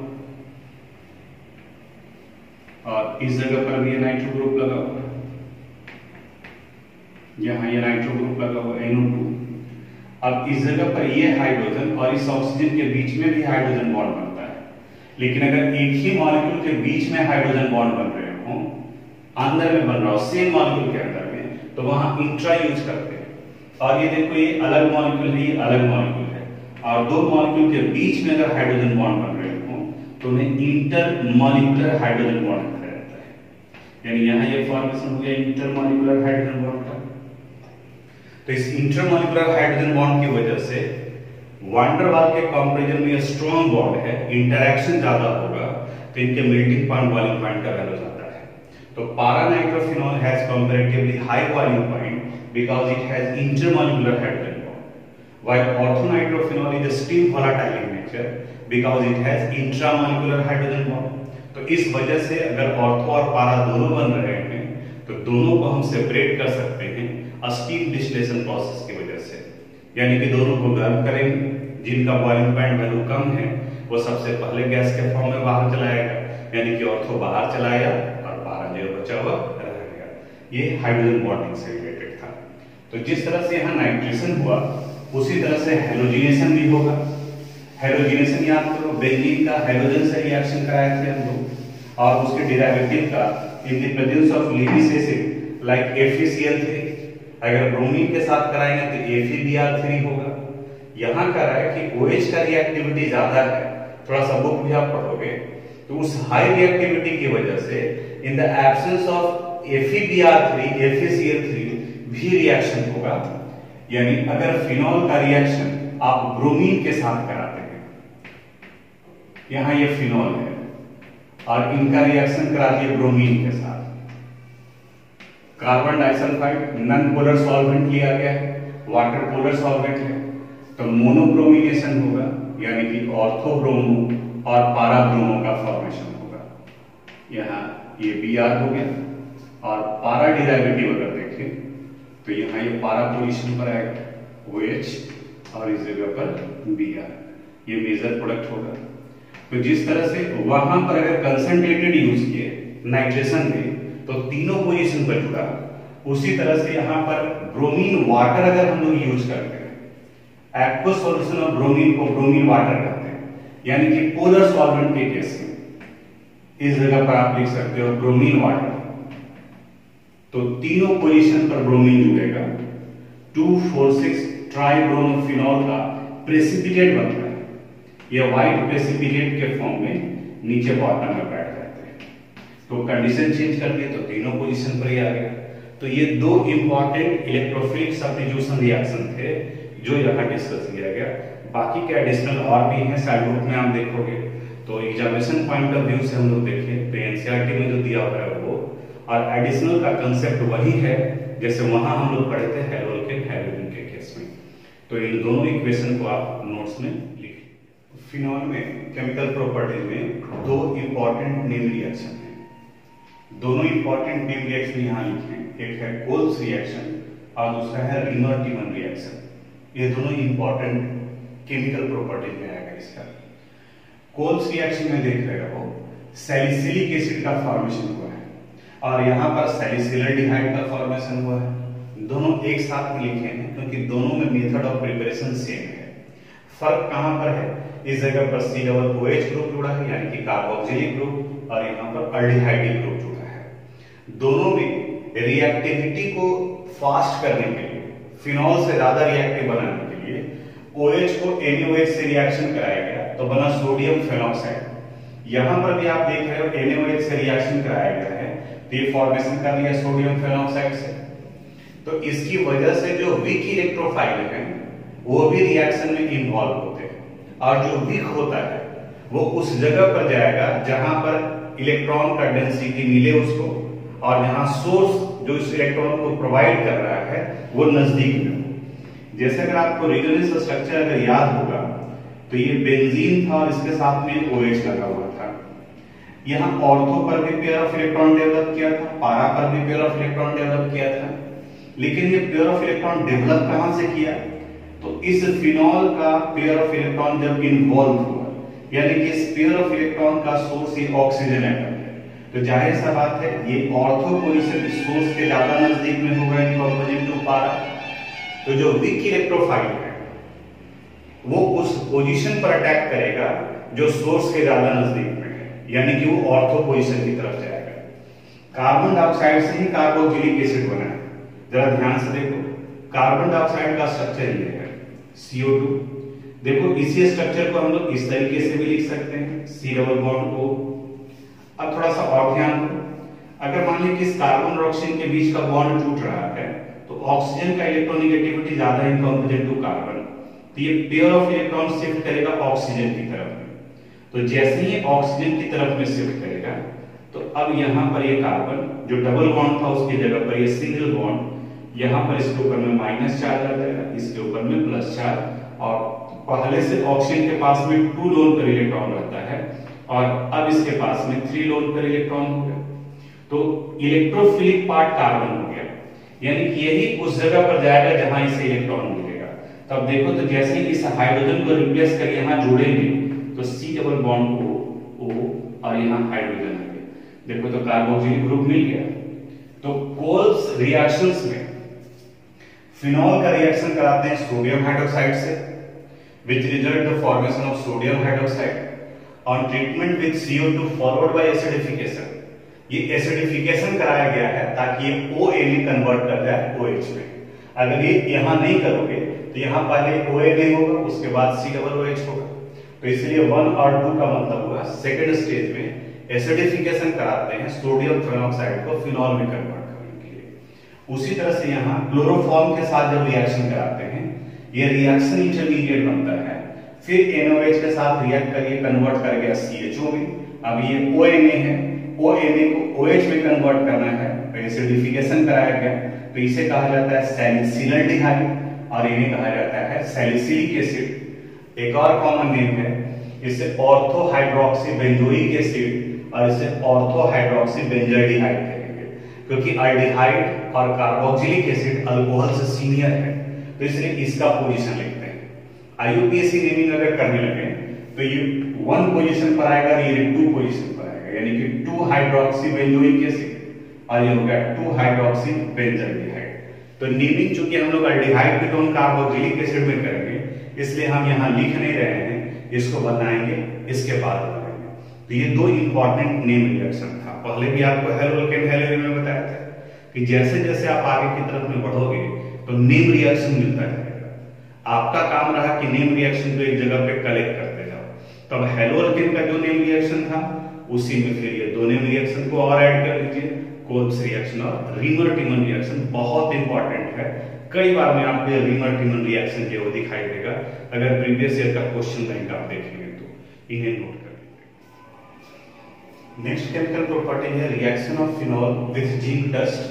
और इस जगह पर भी ये नाइट्रो ग्रुप लगा हुआ है, यहां ये नाइट्रो ग्रुप लगा हुआ है एन ओ टू। अब इस जगह पर ये हाइड्रोजन और इस ऑक्सीजन के बीच में भी हाइड्रोजन बॉन्ड बनता है, लेकिन अगर एक ही मॉलिक्यूल के बीच में हाइड्रोजन बॉन्ड बन रहे हो, अंदर में बन रहा हो सेम मॉलिक्यूल के अंदर में, तो वहां इंट्रा यूज करते हैं। और ये देखो, ये अलग मॉलिक्यूल है, ये अलग मॉलिक्यूल है, और दो मॉलिक्यूल के बीच में अगर हाइड्रोजन बॉन्ड बन रहे हो तो उन्हें इंटर मॉलिक्यूलर हाइड्रोजन बॉन्ड कहा जाता है। यानी यहां ये फॉर्मेशन हो गया इंटर मॉलिक्यूलर हाइड्रोजन बॉन्ड का। तो इस इंटरमॉलिक्यूलर हाइड्रोजन बॉन्ड की वजह से वान डेर वाल्स के कंपैरिजन में स्ट्रॉन्ग बॉन्ड है, इंटरेक्शन ज्यादा होगा, तो इनके मेल्टिंग पॉइंट बॉइलिंग पॉइंट का वैल्यू ज्यादा है। तो paranitrophenol has comparatively high boiling point because it has intermolecular hydrogen bond, while orthonitrophenol is steam volatile in nature because it has intramolecular hydrogen bond. तो इस वजह से अगर ऑर्थो और पारा दोनों बन रहे हैं तो दोनों को हम सेपरेट कर सकते हैं स्टीम डिस्टिलेशन प्रोसेस की वजह से, यानी कि दोनों को गर्म करेंगे, जिनका बॉइलिंग पॉइंट वैल्यू कम है वो सबसे पहले गैस के फॉर्म में बाहर चलाएगा, यानी कि ऑर्थो बाहर चलाएगा और पारा जो बचा हुआ रहेगा। ये हाइड्रोजन बॉन्डिंग से रिलेटेड था। तो जिस तरह से यहाँ नाइट्रेशन हुआ उसी तरह से हेलोजिनेशन भी होगा। हेलोजिनेशन याद करो, बेंजीन का हेलोजन से रिएक्शन कराए थे हम लोग, और उसके डेरिवेटिव का in the presence of Lewis acid like F E C L three, अगर ब्रोमीन के साथ कराएंगे तो F E B R three होगा। यहां कह रहा है कि OH का रिएक्टिविटी ज्यादा है, थोड़ा सा बुक भी आप पढ़ोगे तो उस हाई रिएक्टिविटी की वजह से in the absence of F E B R three, F E C L three भी रिएक्शन होगा। यानी अगर फिनॉल का रिएक्शन आप ब्रोमीन के साथ कराते हैं, यहां ये फिनॉल है और इनका रिएक्शन करा दिए ब्रोमीन के साथ, carbon disulphide non polar solvent लिया गया है, वाटर पोलर सॉल्वेंट है, तो मोनोब्रोमिनेशन होगा, यानी कि ऑर्थोब्रोमो और पाराब्रोमो का फॉर्मेशन होगा। यहाँ ये बी आर हो गया, और पारा डेरिवेटिव अगर देखें तो यहाँ ये पारा पोजीशन पर आएगा OH, और इस जगह पर बी आर, ये मेजर प्रोडक्ट होगा। तो जिस तरह से वहां पर अगर कंसंट्रेटेड यूज किए नाइट्रेशन में तो तीनों पोजीशन पर जुड़ा, उसी तरह से यहाँ पर ब्रोमीन वाटर अगर हम लोग यूज करते हैं, एक्वस सॉल्यूशन ऑफ ब्रोमीन को ब्रोमीन वाटर कहते हैं, यानी कि पोलर सॉल्वेंट के केस में इस जगह पर आप लिख सकते हो ब्रोमीन वाटर। तो तीनों पोजीशन पर ब्रोमीन जुड़ेगा, टू फोर सिक्स ट्राइब्रोमोफिनॉल का प्रेसिपिटेट बनता है। यह व्हाइट प्रेसिपिटेट के फॉर्म में नीचे बॉटम में बैठ जाते हैं। तो कंडीशन चेंज कर दिए तो तीनों पोजीशन पर ही आ गया। तो ये दो इंपॉर्टेंट इलेक्ट्रोफिलिक सब्स्टिट्यूशन रिएक्शन थे जो यहाँ डिस्कस किया गया। बाकी के एडिशनल और भी हैं, साइड बुक में आप देखोगे। तो एग्जामिनेशन पॉइंट ऑफ व्यू से हम लोग देखें तो एनसीईआरटी में जो दिया हुआ है वो, और एडिशनल का कंसेप्ट वही है जैसे वहां हम लोग पढ़े थे हेलोल के हेलोजन के केस में। तो इन दोनों इक्वेशन को आप नोट्स में लिखें। फिनॉल में केमिकल प्रॉपर्टीज में दो इंपॉर्टेंट नेम रिएक्शन है। दोनों इंपॉर्टेंट नेम रिएक्शन यहाँ लिखे, एक है कोल्स रिएक्शन और दूसरा है रिनर-टीमन रिएक्शन। ये दोनों इंपॉर्टेंट केमिकल प्रॉपर्टीज में आएगा इसका। कोल्स रिएक्शन में देख रहे हो सैलिसिलिक एसिड का फॉर्मेशन हुआ है और यहाँ पर सैलिसिलडिहाइड का फॉर्मेशन हुआ है। दोनों एक साथ में लिखे हैं क्योंकि दोनों में मेथड ऑफ प्रिपरेशन सेम है। फर्क कहां पर है, इस जगह पर सी डबल OH ग्रुप जुड़ा है यानी कि कार्बोक्सिलिक ग्रुप, और यहाँ पर अल्डिहाइडिक ग्रुप जुड़ा है। दोनों में रिएक्टिविटी को फास्ट करने के लिए, फिनॉल से ज्यादा रिएक्टिव बनाने के लिए OH को NaOH से रिएक्शन कराया गया तो बना सोडियम फेनॉक्साइड। यहां पर भी आप देख रहे हो NaOH से रिएक्शन कराया गया है तो ये फॉर्मेशन कर लिया सोडियम फेनॉक्साइड से। तो इसकी वजह से जो वीक इलेक्ट्रोफाइल है वो भी रिएक्शन में इन्वॉल्व होते हैं, और जो वीक होता है वो उस जगह पर जाएगा जहां पर इलेक्ट्रॉन का डेंसिटी मिले उसको, और जहां सोर्स जो इस इलेक्ट्रॉन को प्रोवाइड कर रहा है वो नजदीक में हो। जैसे अगर आपको रेजोनेंस स्ट्रक्चर अगर याद होगा तो ये बेंजीन था और इसके साथ में OH लगा हुआ था। यहाँ ऑर्थो पर भी पेयर ऑफ इलेक्ट्रॉन डेवलप किया था, पारा पर भी पेयर ऑफ इलेक्ट्रॉन डेवलप किया था। लेकिन ये पेयर ऑफ इलेक्ट्रॉन डेवलप कहां से किया, तो इस फिनॉल का पेयर ऑफ इलेक्ट्रॉन जब इन्वॉल्व हुआ, यानी कि इस पेयर ऑफ इलेक्ट्रॉन का सोर्स ये ऑक्सीजन एटम है, तो जाहिर सा बात है ये ऑर्थो पोजीशन सोर्स के ज्यादा नजदीक में होगा इन कंपोजिट टू पारा। तो जो वीक इलेक्ट्रोफाइल है वो उस पोजीशन पर अटैक करेगा जो सोर्स के ज्यादा नजदीक में है, यानी कि वो ऑर्थो पोजीशन की तरफ जाएगा। कार्बन डाइऑक्साइड से ही कार्बोक्सिलिक एसिड बना है, जरा ध्यान से देखो। कार्बन डाइऑक्साइड का स्ट्रक्चर ये है सी ओ टू। देखो इसी स्ट्रक्चर को हम लोग इस तरीके से भी लिख सकते हैं, सी डबल बॉन्ड O। अब थोड़ा सा और ध्यान दो, अगर मान लीजिए कि इस कार्बन और ऑक्सीजन के बीच का बॉन्ड टूट रहा है तो ऑक्सीजन का इलेक्ट्रोनेगेटिविटी ज्यादा है इन कंपेरिजन टू कार्बन, तो ये पेयर ऑफ इलेक्ट्रॉन शिफ्ट करेगा ऑक्सीजन की तरफ में। तो जैसे ही ऑक्सीजन की तरफ में शिफ्ट करेगा तो अब यहाँ पर ये कार्बन जो डबल बॉन्ड था उसकी जगह पर ये सिंगल बॉन्ड, यहाँ पर इसके ऊपर में माइनस चार्ज आ जाएगा, इसके ऊपर में प्लस चार्ज, और पहले से ऑक्सीजन के पास में टू लोन पर इलेक्ट्रॉन रहता है और अब इसके पास में थ्री लोन पर इलेक्ट्रॉन हो गया। तो इलेक्ट्रोफिलिक पार्ट कार्बन हो गया, यानी कि यही उस जगह पर जाएगा जहां इसे इलेक्ट्रॉन मिलेगा। तो अब देखो तो जैसे ही इस हाइड्रोजन को रिप्लेस करके यहां जोड़ेंगे तो C double bond O O और यहां हाइड्रोजन आ गया। देखो तो कार्बोक्सिलिक ग्रुप मिल गया। तो कोल्स रिएक्शंस में फिनॉल का रिएक्शन कराते हैं सोडियम हाइड्रोक्साइड से, which result the formation of sodium hydroxide on treatment with C O two followed by acidification. ये एसिडिफिकेशन कराया गया है ताकि ये ओ ए में कन्वर्ट कर जाए ओ एच में। अगर ये यहां नहीं करोगे तो यहां पहले ओ ए नहीं होगा, उसके बाद सी डबल ओ एच होगा। तो इसलिए वन और टू का मतलब हुआ सेकेंड स्टेज में एसिडिफिकेशन कराते हैं सोडियम फेनॉक्साइड को फिनॉल में कन्वर्ट करने के लिए। उसी तरह से यहाँ क्लोरोफॉर्म के साथ जब रिएक्शन कराते हैं, ये रिएक्शन इंटरमीडिएट बनता है, फिर एन ओ एच के साथ रिएक्ट करके कन्वर्ट कर गया सी एच ओ में। अब ये ओ एन ए है, ओ एन ए को ओ एच में कन्वर्ट करना है, तो एसिडिफिकेशन कराया गया, तो इसे कहा जाता है सैलिसिलडिहाइड और इन्हें कहा जाता है सैलिसिलिक एसिड। एक और कॉमन नेम है, इसे ऑर्थो हाइड्रोक्सी बेंजोइक एसिड और इसे ऑर्थो हाइड्रोक्सी बेंजाइडिहाइड कहेंगे, क्योंकि अल्डिहाइड और कार्बोक्सिलिक एसिड अल्कोहल से सीनियर है, तो इसलिए इसका पोजीशन लिखते हैं। I U P S C naming अगर करने लगे तो ये वन पोजीशन पर आएगा, ये टू पोजीशन पर आएगा, यानी कि टू हाइड्रोक्सी बेंजोइक एसिड और ये हो गया टू हाइड्रोक्सी बेंजाइडिहाइड। तो नेमिंग चूंकि हम लोग अल्डिहाइड कीटोन कार्बोक्सिलिक एसिड में करेंगे, इसलिए हम यहाँ लिख नहीं रहे हैं, इसको बताएंगे इसके बाद बताएंगे। तो ये दो इंपॉर्टेंट नेम रिएक्शन था। पहले भी आपको हेलोल्केन हेलोइन में बताया था कि जैसे जैसे आप आगे की तरफ में बढ़ोगे तो नेम रिएक्शन मिलता रहेगा। आपका काम रहा कि नेम रिएक्शन को एक जगह पे कलेक्ट करते जाओ। तो अब हेलोल्केन का जो नेम रिएक्शन था उसी में फिर ये दो नेम रिएक्शन को और ऐड कर लीजिए, कोल्ब्स रिएक्शन और रीमर-टिमन रिएक्शन। बहुत इंपॉर्टेंट है, कई बार में आपको रीमर-टिमन रिएक्शन जो वो दिखाई देगा, अगर प्रीवियस ईयर का क्वेश्चन बैंक आप देखेंगे तो इन्हें नोट कर लीजिए। नेक्स्ट केमिकल प्रॉपर्टी है reaction of phenol with zinc dust.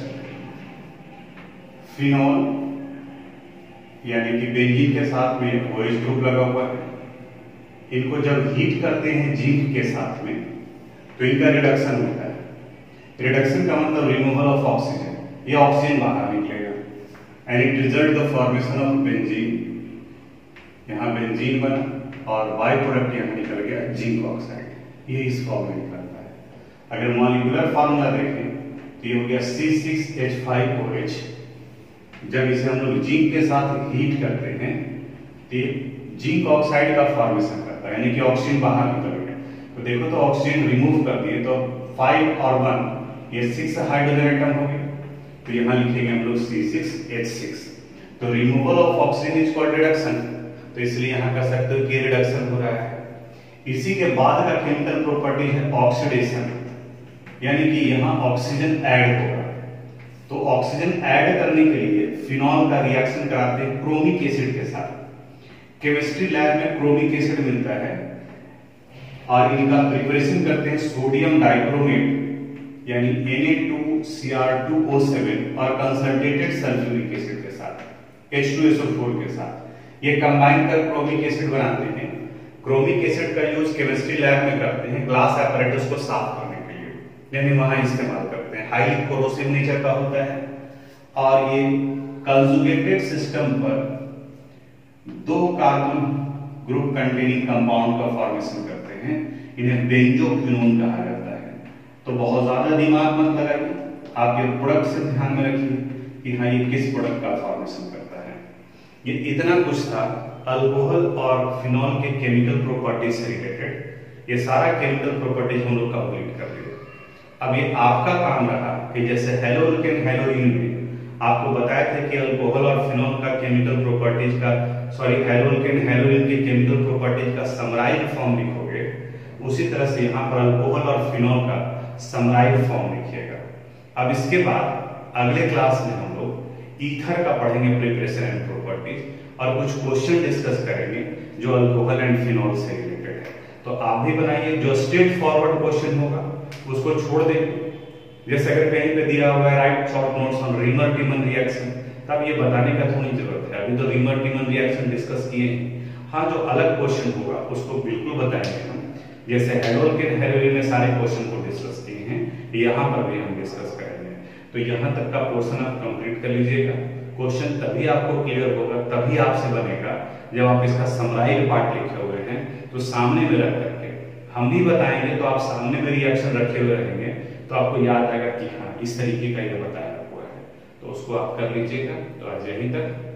Phenol यानी कि बेंजीन के साथ में OH ग्रुप लगा हुआ है, इनको जब हीट करते हैं जिंक के साथ में तो इनका रिडक्शन होता है। रिडक्शन का मतलब रिमूवल ऑफ ऑक्सीजन, ये ऑक्सीजन बाहर निकलेगा and it result the formation of benzene. यहाँ बेंजीन बना और बाय प्रोडक्ट यहाँ निकल गया जिंक ऑक्साइड, ये इस फॉर्म में निकलता है। अगर मॉलिक्यूलर फॉर्मूला देखें तो ये हो गया C six H five O H. जब इसे हम लोग जिंक के साथ हीट करते हैं तो जिंक ऑक्साइड का फॉर्मेशन करता है, यानी कि ऑक्सीजन बाहर निकल गया। तो देखो तो ऑक्सीजन रिमूव कर दिए तो फाइव और वन ये सिक्स हाइड्रोजन एटम हो गए, तो यहाँ लिखेंगे हम लोग सी सिक्स एच सिक्स। तो removal of oxygen is called reduction, तो इसलिए यहाँ कर सकते हो कि रिडक्शन हो रहा है। इसी के बाद का केमिकल प्रॉपर्टी है ऑक्सीडेशन, यानी कि यहाँ ऑक्सीजन ऐड होगा। तो ऑक्सीजन ऐड करने के लिए फिनॉल का रिएक्शन कराते हैं क्रोमिक एसिड के साथ। केमिस्ट्री लैब में क्रोमिक एसिड मिलता है और इनका प्रिपरेशन करते हैं सोडियम डाइक्रोमेट यानी N A two C R two O seven और कंसंट्रेटेड सल्फ्यूरिक एसिड के साथ H two S O four के साथ ये कंबाइन कर क्रोमिक एसिड बनाते हैं। क्रोमिक एसिड का यूज केमिस्ट्री लैब में करते हैं ग्लास एपरेटस को साफ करने के लिए, यानी वहां इस्तेमाल करते हैं। हाईली कोरोसिव नेचर का होता है और ये कंजुगेटेड सिस्टम पर दो कार्बन ग्रुप कंटेनिंग कंपाउंड का फॉर्मेशन करते हैं, इन्हें बेंजोक्विनोन कहा जाता है। तो बहुत ज्यादा दिमाग मत लगाइए, आप ये प्रोडक्ट से ध्यान में रखिए कि हाँ ये किस प्रोडक्ट का फॉर्मेशन करता है। ये इतना कुछ था अल्कोहल और फिनॉल के केमिकल प्रॉपर्टीज से रिलेटेड। ये सारा केमिकल प्रॉपर्टीज हम लोग कंप्लीट कर लिए। अब ये आपका काम रहा कि जैसे हेलोल्केन हेलोइन में आपको बताया था कि अल्कोहल और फिनॉल का केमिकल प्रॉपर्टीज का सॉरी हेलोल्केन हेलोइन के केमिकल प्रॉपर्टीज का समराइज फॉर्म लिखोगे, उसी तरह से यहाँ पर अल्कोहल और फिनॉल का समराइज फॉर्म लिखिएगा। अब इसके बाद अगले क्लास में हम लोग ईथर का पढ़ेंगे प्रिपरेशन एंड प्रॉपर्टीज और कुछ क्वेश्चन डिस्कस करेंगे जो अल्कोहल एंड फिनॉल से रिलेटेड है। तो आप भी बनाइए, जो स्ट्रेट फॉरवर्ड क्वेश्चन होगा उसको छोड़ देंगे। जैसे अगर कहीं पे दिया हुआ है write short notes on Reimer Tiemann reaction, तब ये बताने का थोड़ी जरूरत है, अभी तो रीमर-टिमन रिएक्शन डिस्कस किए हैं। हाँ, जो अलग क्वेश्चन होगा उसको बिल्कुल बताएंगे हम, जैसे हेलोल्केन हेलोइन में सारे क्वेश्चन को डिस्कस किए हैं, यहाँ पर भी हम डिस्कस करेंगे। तो यहाँ तक का पोर्शन आप कंप्लीट कर लीजिएगा। क्वेश्चन तभी आपको क्लियर होगा, तभी आपसे बनेगा जब आप इसका समराइज पार्ट लिखे हुए हैं तो सामने में रख करके हम भी बताएंगे, तो आप सामने में रिएक्शन रखे हुए रहेंगे तो आपको याद आएगा कि हाँ इस तरीके का ये बताया हुआ है। तो तो उसको आप कर लीजिएगा। तो आज यहीं तक।